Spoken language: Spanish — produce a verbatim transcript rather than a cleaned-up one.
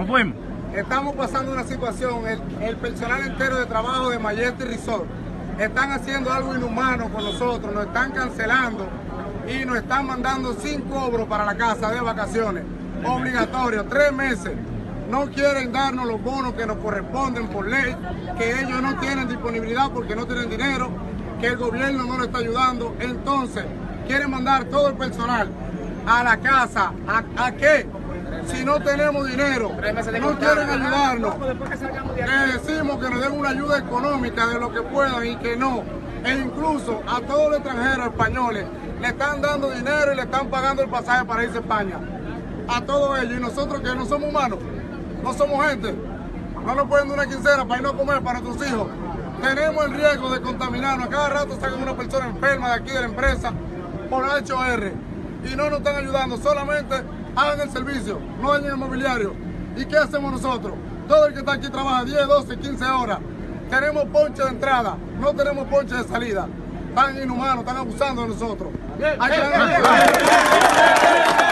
Nos fuimos. Estamos pasando una situación, el, el personal entero de trabajo de Majestic Resort están haciendo algo inhumano con nosotros, nos están cancelando y nos están mandando sin cobro para la casa de vacaciones, obligatorio, tres meses. No quieren darnos los bonos que nos corresponden por ley, que ellos no tienen disponibilidad porque no tienen dinero, que el gobierno no nos está ayudando. Entonces, quieren mandar todo el personal a la casa. ¿A, a qué? Si no tenemos dinero, no quieren ayudarnos. Les decimos que nos den una ayuda económica de lo que puedan y que no. E incluso a todos los extranjeros españoles le están dando dinero y le están pagando el pasaje para irse a España. A todos ellos. Y nosotros que no somos humanos, no somos gente. No nos pueden dar una quincena para ir a comer para nuestros hijos. Tenemos el riesgo de contaminarnos. A cada rato sacan una persona enferma de aquí de la empresa por H O R. Y no nos están ayudando. Solamente hagan el servicio, no dañen el mobiliario. ¿Y qué hacemos nosotros? Todo el que está aquí trabaja diez, doce, quince horas. Tenemos ponche de entrada, no tenemos ponche de salida. Están inhumanos, están abusando de nosotros. Hay que